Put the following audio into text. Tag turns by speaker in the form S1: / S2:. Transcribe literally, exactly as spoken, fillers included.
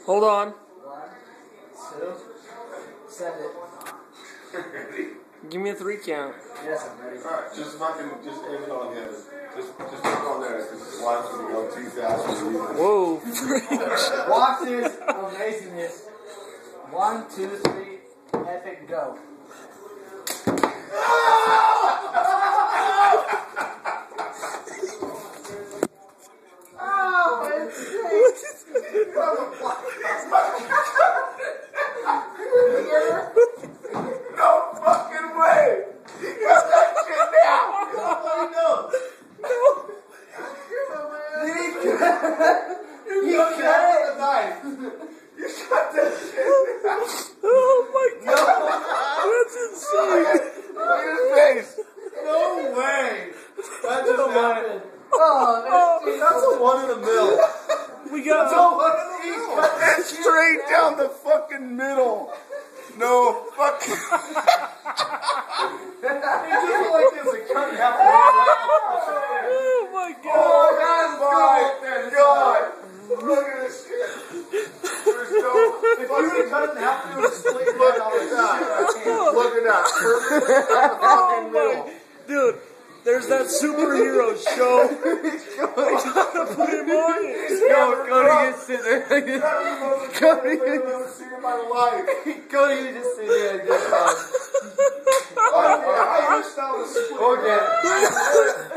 S1: Hold on.
S2: One, two, send it.
S1: Give me a three count.
S2: Yes, I'm ready.
S3: Alright, just fucking, just aim it on him. Just, just put on there, because line's gonna go too fast for you.
S1: Whoa.
S2: Watch this amazingness. One, two, three, epic, go. Oh, it's
S3: No fucking way! You got that shit now! No, no. You got the knife. You got that shit now.
S1: Oh my god. That's insane.
S3: Look at his face.
S2: no way. That just happened. Oh, that's,
S3: That's a one in a mill.
S1: We got
S3: That's a one in a mill. It's straight down the fucking middle. No fucking.
S2: It just like this, it cut in half.
S1: Oh my god.
S3: Oh my god. Look at this shit. There's no.
S2: If you would have cut it in half, you would have split it
S3: Look
S2: down
S3: at that. Look at that. Perfect down the fucking middle.
S1: Dude, there's that superhero show. We gotta put him on it.
S2: Go, Cody, just sit there.
S3: Cody, I've never seen in my life.
S2: Cody, you just sit there and just. Um,
S3: I wish that was split.
S2: okay.